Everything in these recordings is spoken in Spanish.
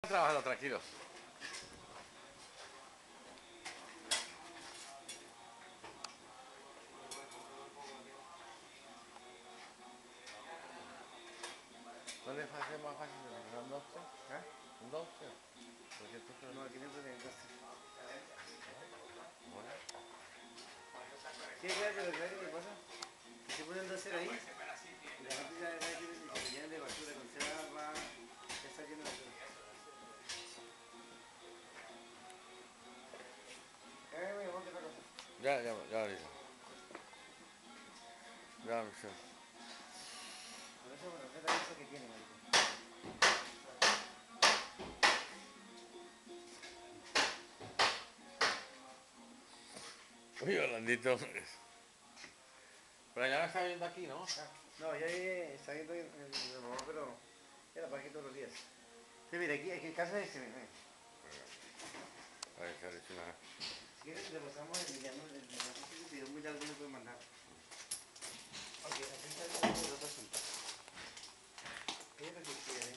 Trabajando, tranquilos. ¿Dónde es más fácil? ¿En dos? ¿Eh? ¿En dos? Porque esto no, aquí no tiene entonces. Bueno. Sí, claro, pero ¿sabes qué pasa? Que se ponen 2-0 ahí y la gente ya va a decir que se llenan de basura con cera va ya está lleno de basura. Monte otra cosa. Ya, listo. Ya, Michelle. Por eso, bueno, es la cosa que tiene, marico. Uy, Orlandito. Pero ya no está viendo aquí, ¿no? No, ya está viendo en el mamá, pero ya la pagué todos los días. Sí, mira, aquí en casa de este, mira. A ver, se ha dicho nada. Si quieres, le pasamos el Emiliano, el video muy largo me puede mandar. Ok, aquí está el otro asunto. Ella es lo que quiere.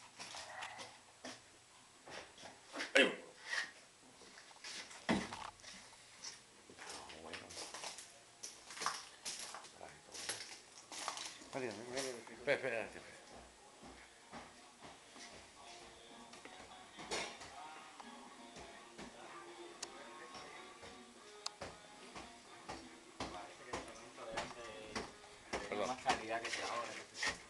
Bueno. Espera. Más calidad que ahora.